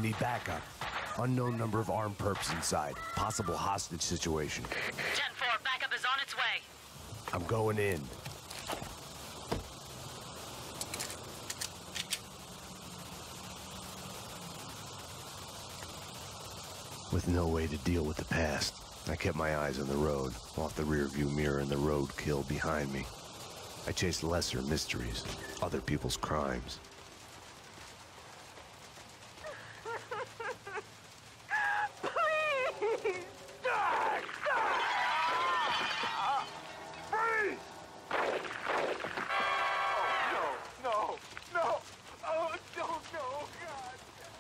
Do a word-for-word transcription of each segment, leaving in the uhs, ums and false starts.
need backup. Unknown number of armed perps inside. Possible hostage situation. ten four, backup is on its way. I'm going in. With no way to deal with the past, I kept my eyes on the road, off the rearview mirror and the roadkill behind me. I chased lesser mysteries, other people's crimes. Please! Stop! Stop! Freeze! Oh, no, no, no! Oh, don't, no, God!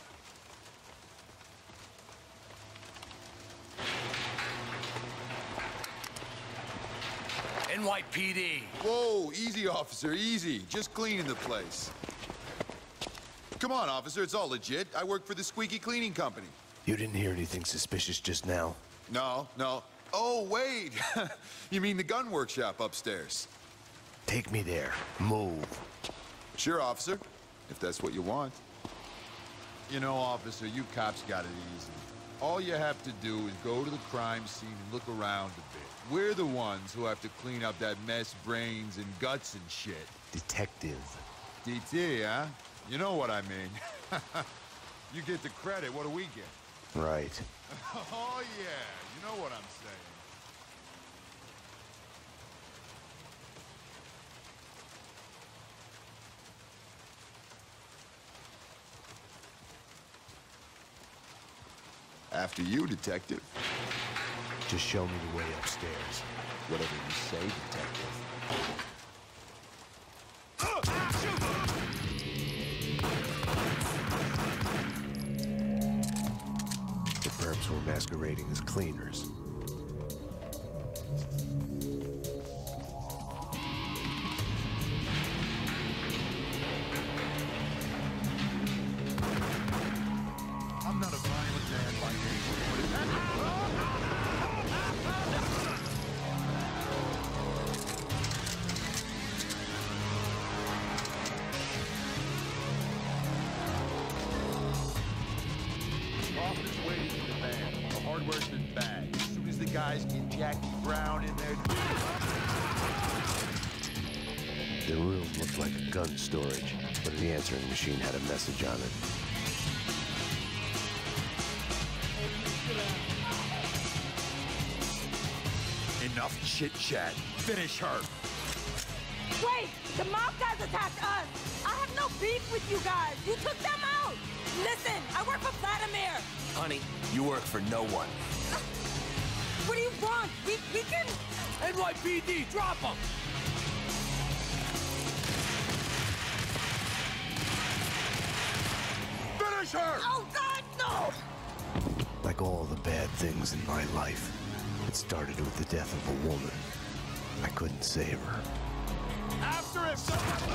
N Y P D! Whoa, easy, officer, easy. Just cleaning the place. Come on, officer, it's all legit. I work for the Squeaky Cleaning Company. You didn't hear anything suspicious just now? No, no. Oh, wait! You mean the gun workshop upstairs? Take me there. Move. Sure, officer, if that's what you want. You know, officer, you cops got it easy. All you have to do is go to the crime scene and look around a bit. We're the ones who have to clean up that mess, brains and guts and shit. Detective. D T, huh? You know what I mean. You get the credit, what do we get? Right. Oh yeah, you know what I'm saying. After you, detective. Just show me the way upstairs. Whatever you say, detective. The perps were masquerading as cleaners. I'm not a violent man by nature, but it's... Officer's waiting in the van. The hardware's been bagged. As soon as the guys get Jackie Brown in there... The room looked like a gun storage, but the answering machine had a message on it. Enough chit-chat. Finish her. Wait! The mob guys attacked us! I have no beef with you guys! You took them out! Listen, I work for Vladimir! Honey, you work for no one. What do you want? We, we can... N Y P D, drop them! Finish her! Oh, God, no! Like all the bad things in my life, it started with the death of a woman. I couldn't save her. After him!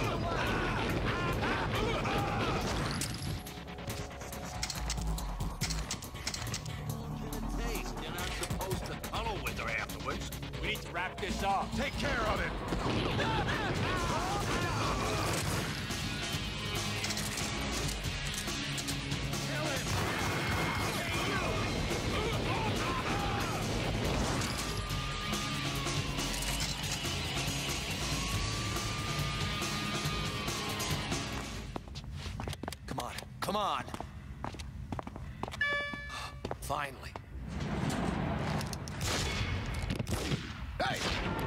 Taste, you're not supposed to tunnel with her afterwards. We need to wrap this up. Take care of it! Come on, come on! Finally. Hey!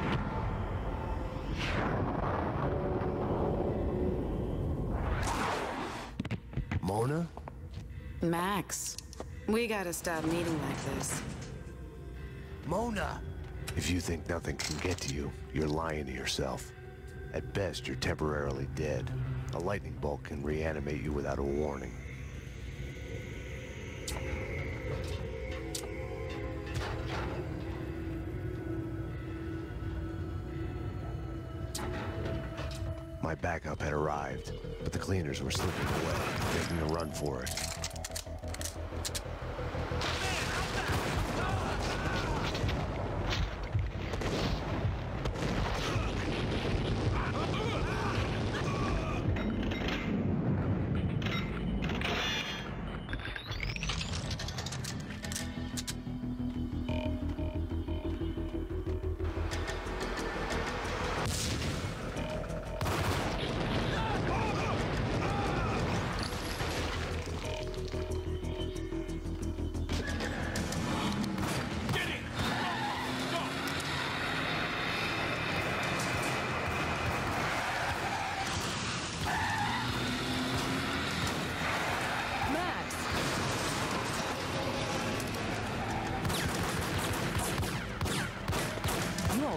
Mona? Max, we gotta stop meeting like this. Mona! If you think nothing can get to you, you're lying to yourself. At best, you're temporarily dead. A lightning bolt can reanimate you without a warning. My backup had arrived, but the cleaners were slipping away, making a run for it.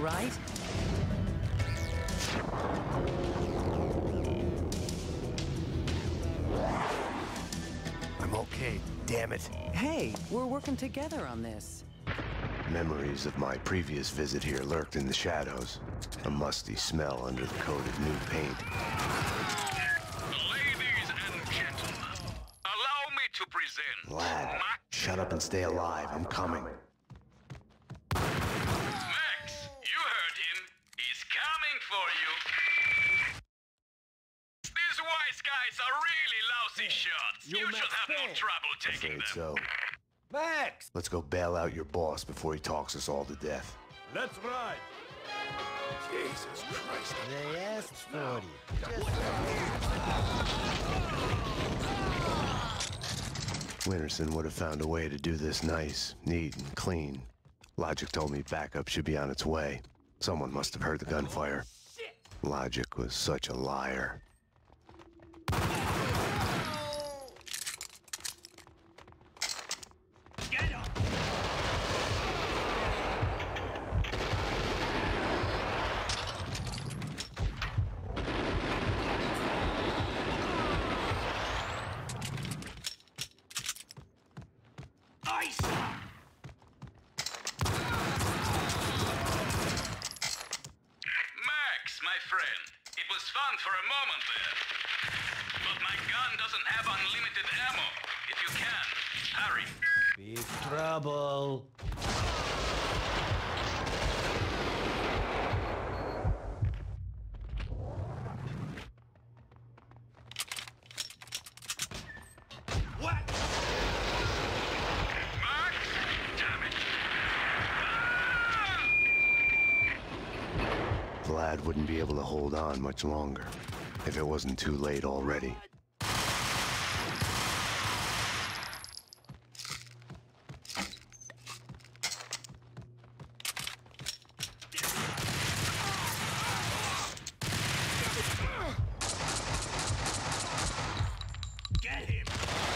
right? I'm okay, damn it. Hey, we're working together on this. Memories of my previous visit here lurked in the shadows. A musty smell under the coat of new paint. Ladies and gentlemen, allow me to present... Lad, shut up and stay alive. I'm coming. Max, you heard him. He's coming for you. These wise guys are really lousy shots. You, you should have no trouble taking Afraid them. so. Max! Let's go bail out your boss before he talks us all to death. Let's ride! Jesus Christ. They asked for you. Winterson would have found a way to do this nice, neat, and clean. Logic told me backup should be on its way. Someone must have heard the gunfire. Logic was such a liar. Fun for a moment there. But my gun doesn't have unlimited ammo. If you can, hurry. Big trouble. What? Max? Damn it. Ah! Vlad wouldn't be able to hold on much longer, if it wasn't too late already. Get him!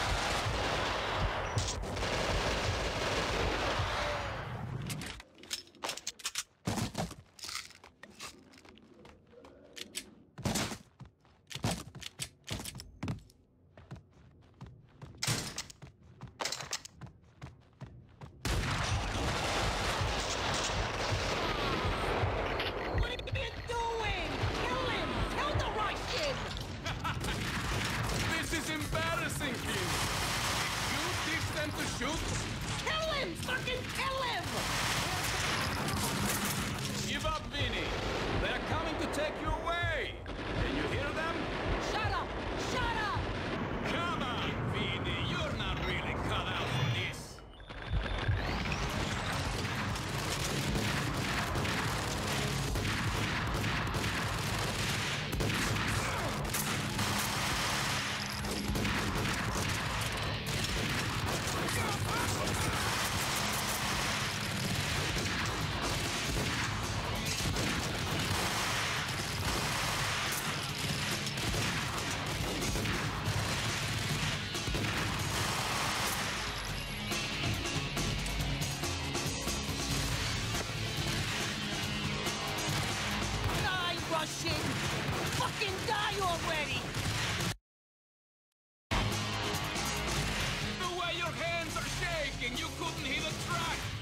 Give up, Vinny! They're coming to take you away! Can you hear them? Shut up! Shut up! Come on, Vinny! You're not really cut out for this! Russian! Fucking die already! The way your hands are shaking, you couldn't hit a track!